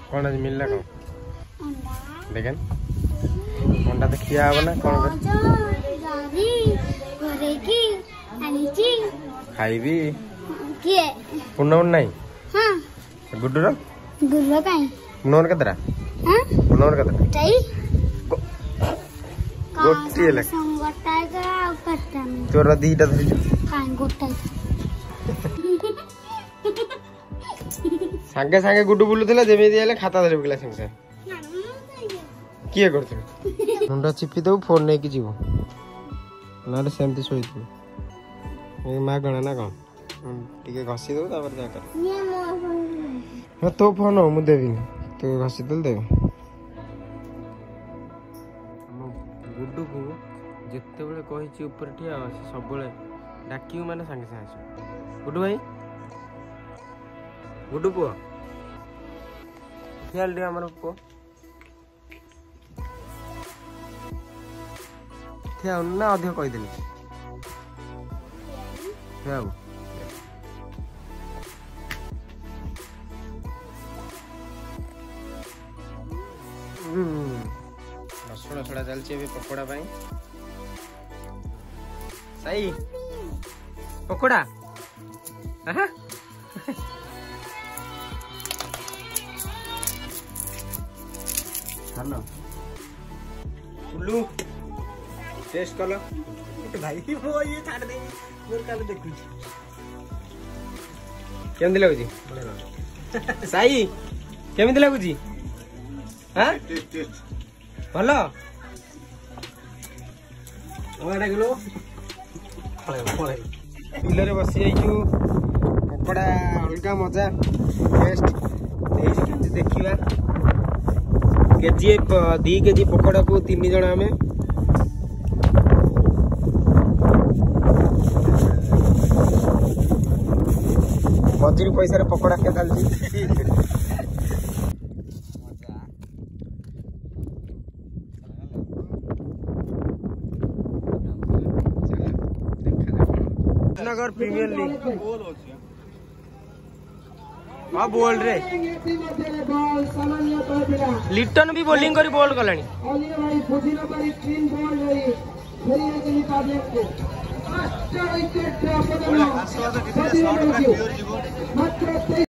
कौन आज मिलला कौन देखें अंडा तो खिया हब ना कौन खाइबी पुनौन नहीं गुड्डू गुल्लो काई पुनौन केतरा हां पुनौन केतरा टाई गोटी ले संगटाय का कट्टा तोरा दीटा धरि काई गोटाय सांगे सांगे गुड्डू बुलुथिला जेमेदी आले खाता धरि बगला संगे किए करथि मुंडा चिपी दउ फोन नै कि जीवो नाले सेमती सोइतु ए मागणा ना कोन टिके घसी दउ तापर जा कर ये तो फोन हो मु देबी तो घसी दल देबो गुड्डू को जिते बड़े कही ऊपर ठिया सब डाकियो माने सांगे सांगे गुड्डू भाई गुड्डू पुआ ख्याल दे हमर पुआ ठिया ना अधिक कहि देली ठिया रसुण छड़ा चलती पकोड़ा सही पकोड़ा हेलो उल्लू टेस्ट कर लो भाई वो ये छाड़ दे मोर काल देखु केमदी लागु जी सही केमदी लागु जी हां टेस्ट टेस्ट भलो ओडा किलो बिलरे बसी जाइछु पकोड़ा अलगा मजा टेस्ट देखिबा केजी 2 केजी पकोड़ा को 3 जण हमें मजूरी पैसा रे पकोड़ा के डालची नगर प्रीमियर लीग हाँ बोल रे लिटन भी बोलिंग करी बोल गलानी